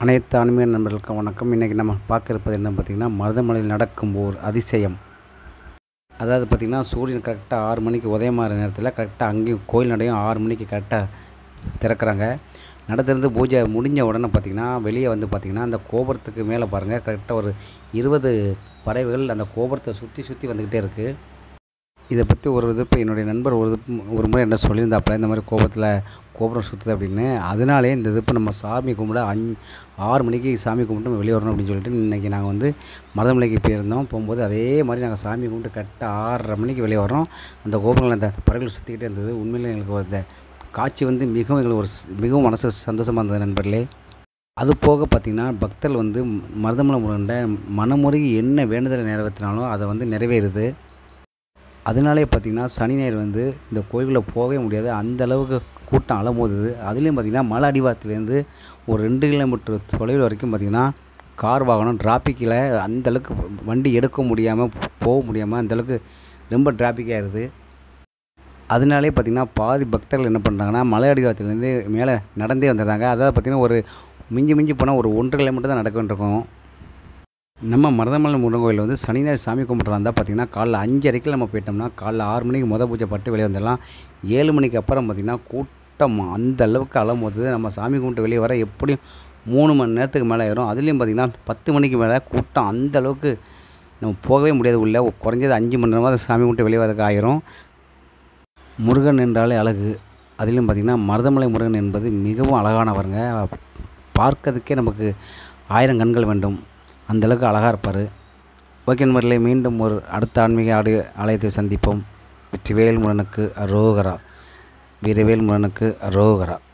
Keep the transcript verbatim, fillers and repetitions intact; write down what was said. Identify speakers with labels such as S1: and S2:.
S1: அனைத்து ஆன்மீக நண்பர்களுக்கும் வணக்கம். இன்றைக்கி நம்ம பார்க்க இருப்பது என்ன பார்த்திங்கன்னா, மருதமலையில் நடக்கும் ஓர் அதிசயம். அதாவது பார்த்திங்கன்னா, சூரியன் கரெக்டாக ஆறு மணிக்கு உதயமாகிற நேரத்தில் கரெக்டாக அங்கேயும் கோயில் நடையும் ஆறு மணிக்கு கரெக்டாக திறக்கிறாங்க. நட திறந்து பூஜை முடிஞ்ச உடனே பார்த்திங்கன்னா, வெளியே வந்து பார்த்திங்கன்னா, அந்த கோபுரத்துக்கு மேலே பாருங்கள், கரெக்டாக ஒரு இருபது பறவைகள் அந்த கோபுரத்தை சுற்றி சுற்றி வந்துக்கிட்டே இருக்குது. இதை பற்றி ஒரு இது என்னுடைய நண்பர் ஒரு ஒரு முறை என்ன சொல்லியிருந்தாப்புல, இந்த மாதிரி கோபுரத்தில் கோபுரம் சுற்றுது அப்படின்னு. அதனாலே இந்த இதுப்பு நம்ம சாமி கும்பிட அஞ் ஆறு மணிக்கு சாமி கும்பிட்டு நம்ம வெளியே வரணும் அப்படின்னு சொல்லிட்டு இன்றைக்கி நாங்கள் வந்து மருதமலைக்கு போயிருந்தோம். போகும்போது அதே மாதிரி நாங்கள் சாமி கும்பிட்டு கரெக்டாக ஆறரை மணிக்கு வெளியே வரோம். அந்த கோபுரங்கள் அந்த பறவைகள் சுற்றிக்கிட்டே இருந்தது. உண்மையிலே எங்களுக்கு அந்த காட்சி வந்து மிகவும் எங்களுக்கு ஒரு மிகவும் மனசு சந்தோஷமாக இருந்தது நண்பர்களே. அது போக பார்த்திங்கன்னா, பக்தர்கள் வந்து மருதமலை முருகன்ட மனமுருகி என்ன வேண்டுதலை நிறைவேற்றினாலும் அதை வந்து நிறைவேறுது. அதனாலே பார்த்திங்கன்னா, சனி ஞாயிறு வந்து இந்த கோயில்களில் போகவே முடியாது, அந்தளவுக்கு கூட்டம் அலமோதுது. அதுலேயும் பார்த்திங்கன்னா, மலை அடிவாரத்துலேருந்து ஒரு ரெண்டு கிலோமீட்டர் தொலைவில் வரைக்கும் பார்த்திங்கன்னா, கார் வாகனம் டிராஃபிக்கில் அந்தளவுக்கு வண்டி எடுக்க முடியாமல் போக முடியாமல் அந்தளவுக்கு ரொம்ப டிராஃபிக்காக இருக்குது. அதனாலே பார்த்திங்கன்னா, பாதி பக்தர்கள் என்ன பண்ணுறாங்கன்னா, மலை அடிவாரத்துலேருந்து மேலே நடந்தே வந்துடுறாங்க. அதாவது பார்த்திங்கன்னா, ஒரு மிஞ்சி மிஞ்சி போனால் ஒரு ஒன்றரை கிலோமீட்டர் தான் நடக்க வேண்டியிருக்கும். நம்ம மருதமலை முருகன் கோயில் வந்து சனி ஞாயிறு சாமி கும்பிட்றா இருந்தால் பார்த்திங்கன்னா, காலைல அஞ்சரைக்கு நம்ம போயிட்டோம்னா காலைல ஆறு மணிக்கு மொதல் பூஜை பட்டு வெளியே வந்துடலாம். ஏழு மணிக்கு அப்புறம் பார்த்திங்கன்னா, கூட்டம் அந்த அளவுக்கு அலமோது நம்ம சாமி கும்பிட்டு வெளியே வர எப்படியும் மூணு மணி நேரத்துக்கு மேலே ஆயிரும். அதுலேயும் பார்த்திங்கன்னா, பத்து மணிக்கு மேலே கூட்டம் அந்த அளவுக்கு நம்ம போகவே முடியாது. உள்ள குறைஞ்சது அஞ்சு மணி நேரமாக சாமி கும்பிட்டு வெளியே வரதுக்கு ஆயிரும். முருகன் என்றாலே அழகு. அதுலேயும் பார்த்திங்கன்னா, மருதமலை முருகன் என்பது மிகவும் அழகானவருங்க. பார்க்கறதுக்கே நமக்கு ஆயிரம் கண்கள் வேண்டும், அந்தளவுக்கு அழகாக இருப்பார். ஓகே நண்பர்களே, மீண்டும் ஒரு அடுத்த ஆன்மீக ஆடியோ ஆலயத்தை சந்திப்போம். வெற்றிவேல் முருகனுக்கு அரோகரா. வீரவேல் முருகனுக்கு அரோகரா.